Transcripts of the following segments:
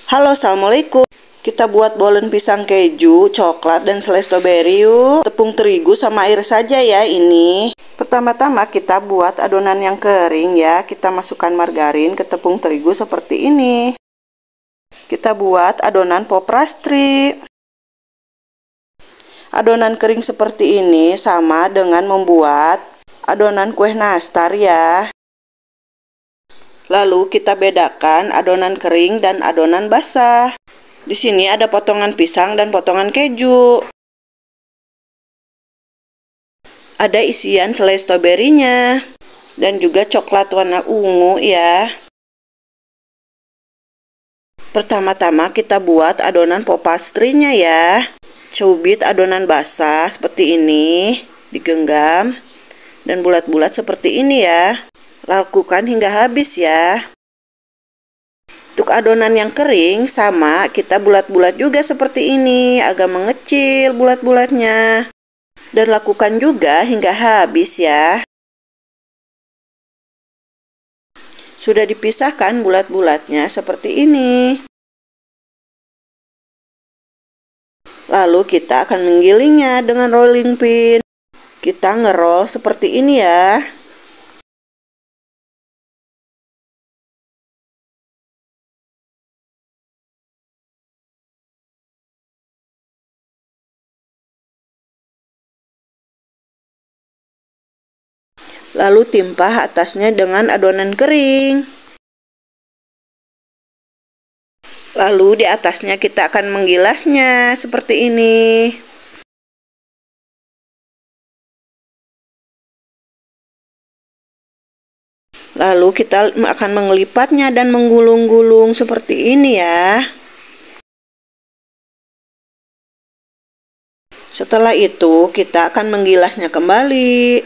Halo, assalamualaikum. Kita buat bolen pisang keju, coklat, dan selai stroberi yuk. Tepung terigu sama air saja ya ini. Pertama-tama kita buat adonan yang kering ya. Kita masukkan margarin ke tepung terigu seperti ini. Kita buat adonan pop pastry. Adonan kering seperti ini sama dengan membuat adonan kue nastar ya. Lalu kita bedakan adonan kering dan adonan basah. Di sini ada potongan pisang dan potongan keju. Ada isian selai stroberinya dan juga coklat warna ungu ya. Pertama-tama kita buat adonan pop pastry-nya ya. Cubit adonan basah seperti ini, digenggam dan bulat-bulat seperti ini ya. Lakukan hingga habis ya. Untuk adonan yang kering sama kita bulat-bulat juga seperti ini, agak mengecil bulat-bulatnya. Dan lakukan juga hingga habis ya. Sudah dipisahkan bulat-bulatnya seperti ini. Lalu kita akan menggilingnya dengan rolling pin. Kita ngerol seperti ini ya. Lalu timpah atasnya dengan adonan kering. Lalu di atasnya kita akan menggilasnya seperti ini. Lalu kita akan mengelipatnya dan menggulung-gulung seperti ini ya. Setelah itu kita akan menggilasnya kembali.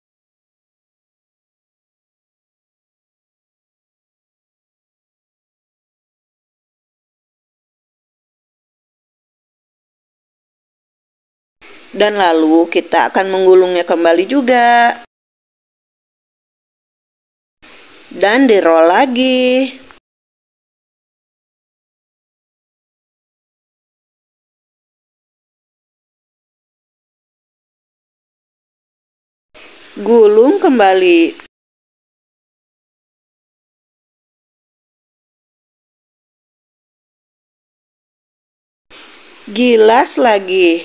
Dan lalu kita akan menggulungnya kembali juga. Dan di-roll lagi. Gulung kembali. Gilas lagi.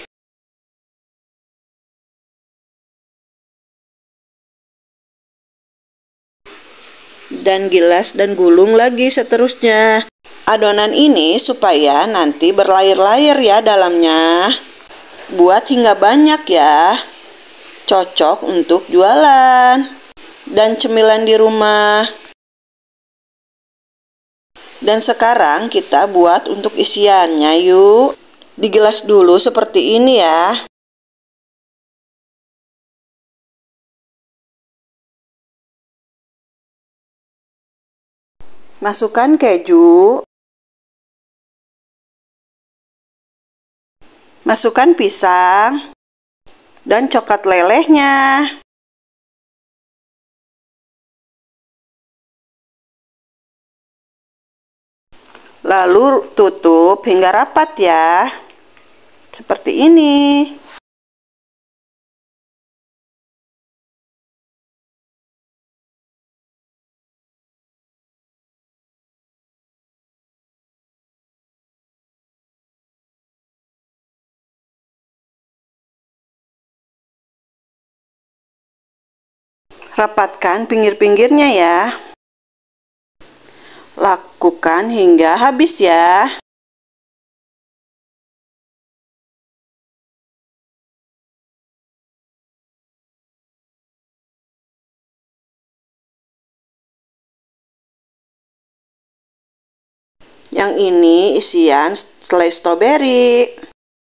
Dan gilas dan gulung lagi seterusnya. Adonan ini supaya nanti berlayar-layar ya dalamnya. Buat hingga banyak ya. Cocok untuk jualan dan cemilan di rumah. Dan sekarang kita buat untuk isiannya yuk. Digilas dulu seperti ini ya. Masukkan keju. Masukkan pisang dan coklat lelehnya. Lalu tutup hingga rapat ya. Seperti ini. Rapatkan pinggir-pinggirnya ya. Lakukan hingga habis ya. Yang ini isian selai stroberi.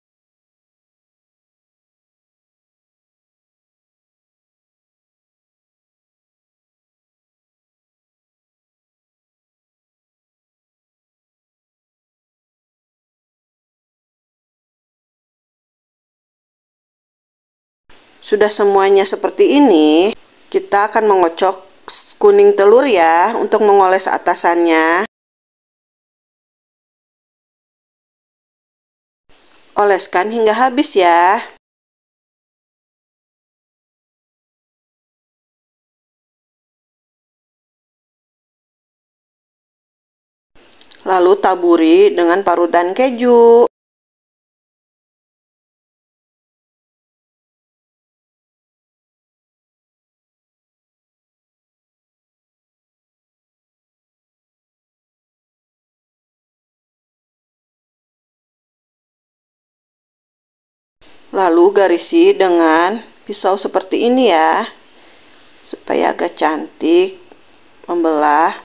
Sudah semuanya seperti ini, kita akan mengocok kuning telur ya untuk mengoles atasannya. Oleskan hingga habis ya. Lalu taburi dengan parutan keju. Lalu garisi dengan pisau seperti ini ya, supaya agak cantik membelah.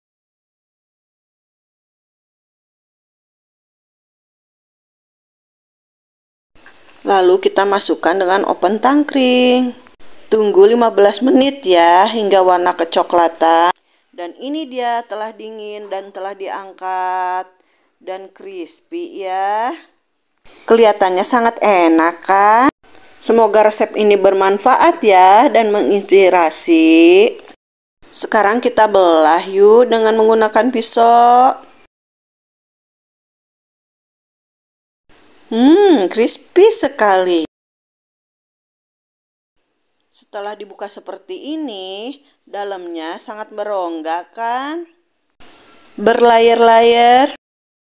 Lalu kita masukkan dengan oven tangkring. Tunggu 15 menit ya hingga warna kecoklatan. Dan ini dia telah dingin dan telah diangkat dan crispy ya. Kelihatannya sangat enak kan? Semoga resep ini bermanfaat ya dan menginspirasi. Sekarang kita belah yuk dengan menggunakan pisau. Crispy sekali. Setelah dibuka seperti ini, dalamnya sangat berongga kan? Berlayer-layer.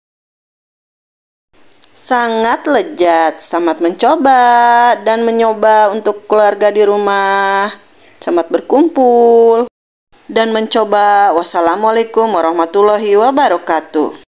Sangat lezat. Selamat mencoba dan menyoba untuk keluarga di rumah. Selamat berkumpul dan mencoba. Wassalamualaikum warahmatullahi wabarakatuh.